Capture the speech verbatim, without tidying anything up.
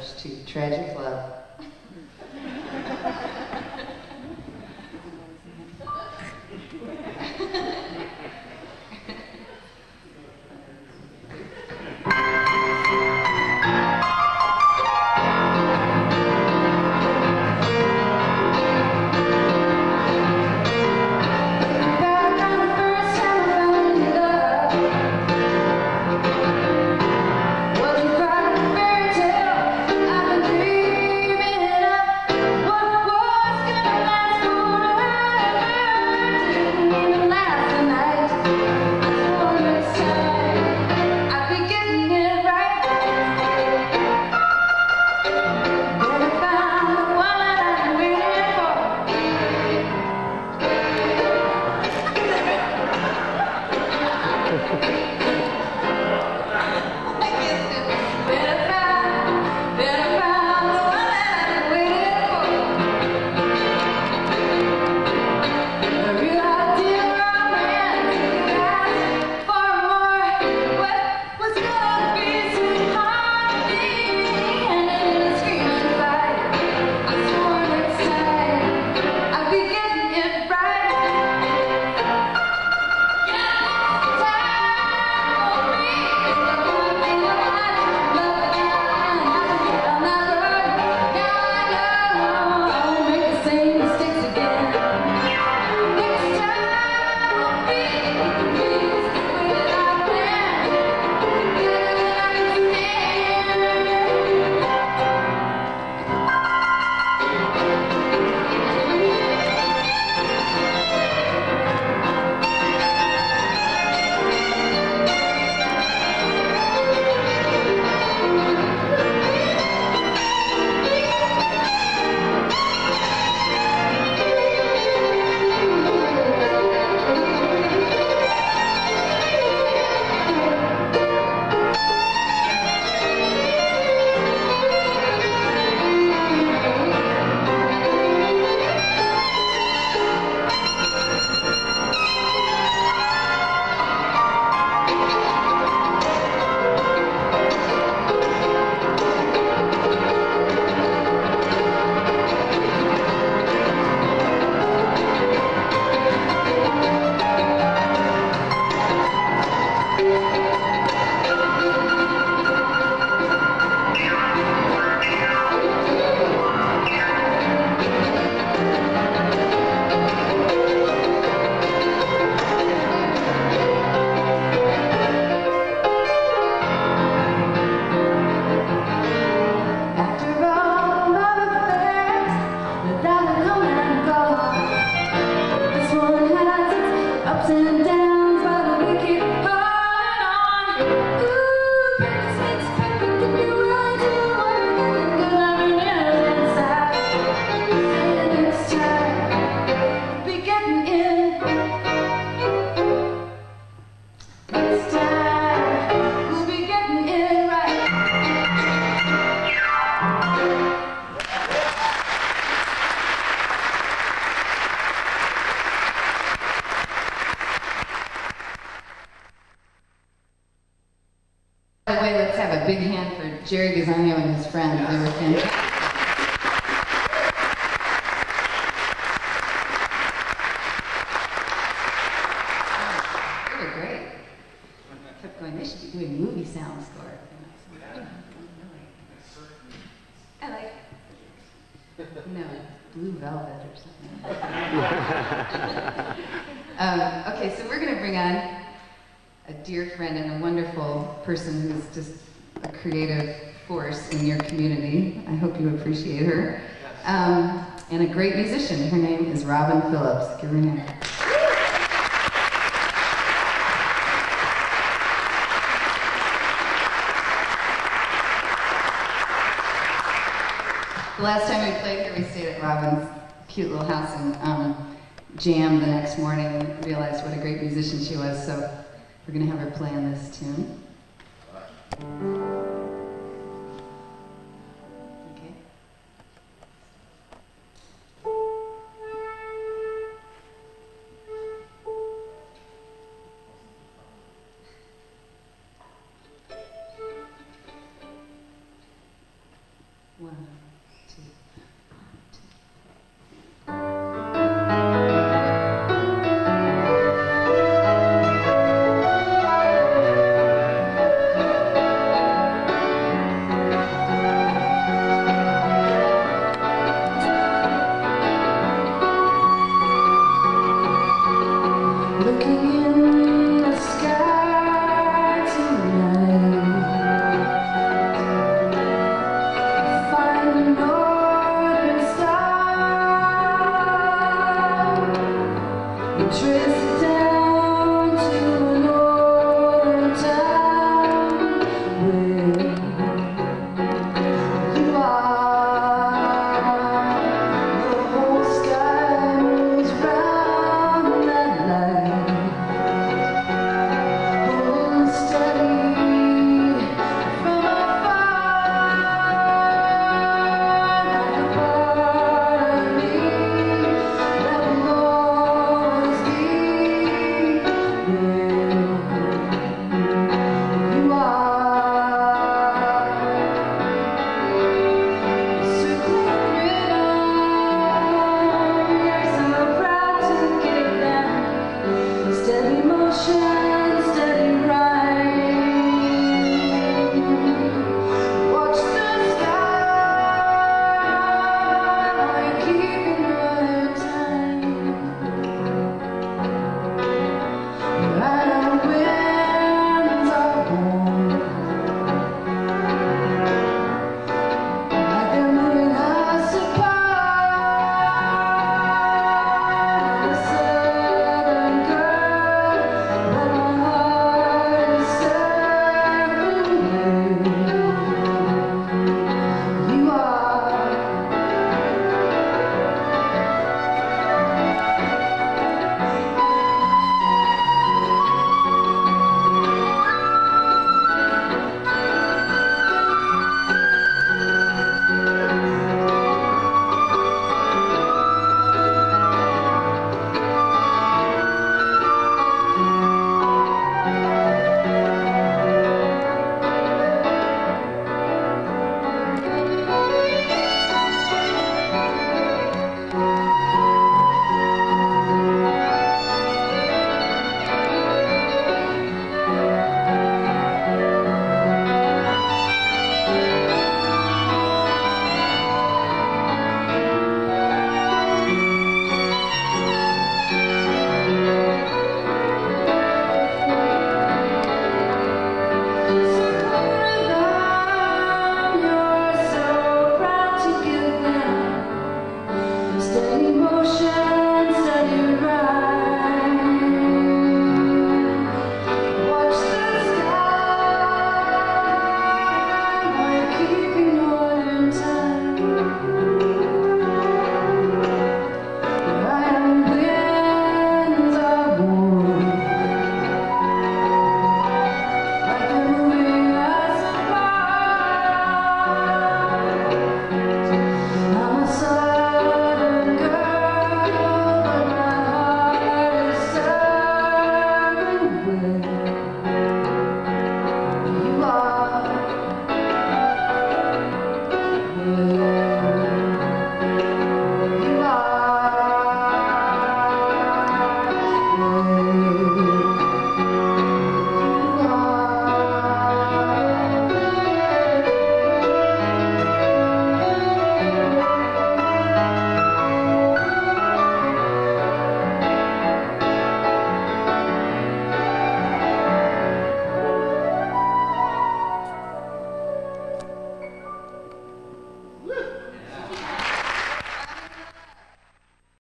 approach to tragic love. By the way, let's have a big hand for Jerry Gazzano and his friends. They were fantastic. They were great. I kept going, they should be doing movie sound score. I like, you know, Blue Velvet or something. um, okay, so we're going to bring on a dear friend and a wonderful person who's just a creative force in your community. I hope you appreciate her. Um, and a great musician. Her name is Robin Phillips. Give her a hand. The last time we played here, we stayed at Robin's cute little house and um, jammed the next morning and realized what a great musician she was. So we're going to have her play on this tune.